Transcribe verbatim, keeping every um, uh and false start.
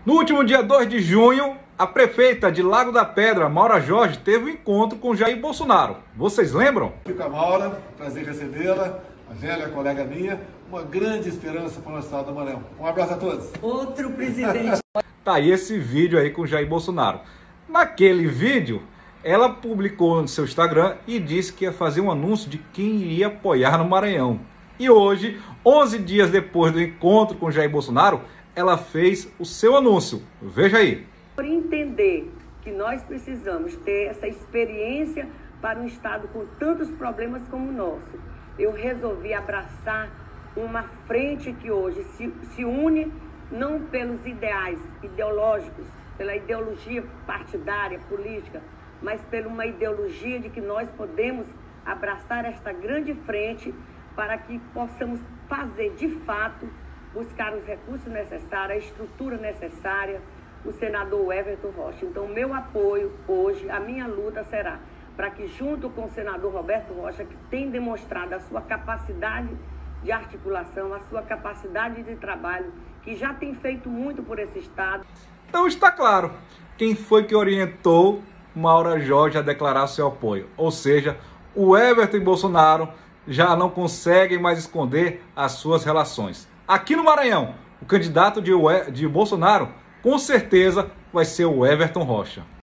No último dia dois de junho, a prefeita de Lago da Pedra, Maura Jorge, teve um encontro com Jair Bolsonaro. Vocês lembram? Fico a Maura, prazer em recebê-la, a velha colega minha, uma grande esperança para o nosso estado do Maranhão. Um abraço a todos. Outro presidente. Tá aí esse vídeo aí com Jair Bolsonaro. Naquele vídeo, ela publicou no seu Instagram e disse que ia fazer um anúncio de quem iria apoiar no Maranhão. E hoje, onze dias depois do encontro com Jair Bolsonaro, ela fez o seu anúncio. Veja aí. Por entender que nós precisamos ter essa experiência para um estado com tantos problemas como o nosso, eu resolvi abraçar uma frente que hoje se, se une não pelos ideais ideológicos, pela ideologia partidária, política, mas por uma ideologia de que nós podemos abraçar esta grande frente para que possamos fazer de fato, buscar os recursos necessários, a estrutura necessária, o senador Everton Rocha. Então, o meu apoio hoje, a minha luta será para que, junto com o senador Roberto Rocha, que tem demonstrado a sua capacidade de articulação, a sua capacidade de trabalho, que já tem feito muito por esse estado. Então está claro quem foi que orientou Maura Jorge a declarar seu apoio. Ou seja, o Everton e Bolsonaro já não conseguem mais esconder as suas relações. Aqui no Maranhão, o candidato de, de Bolsonaro, com certeza, vai ser o Everton Rocha.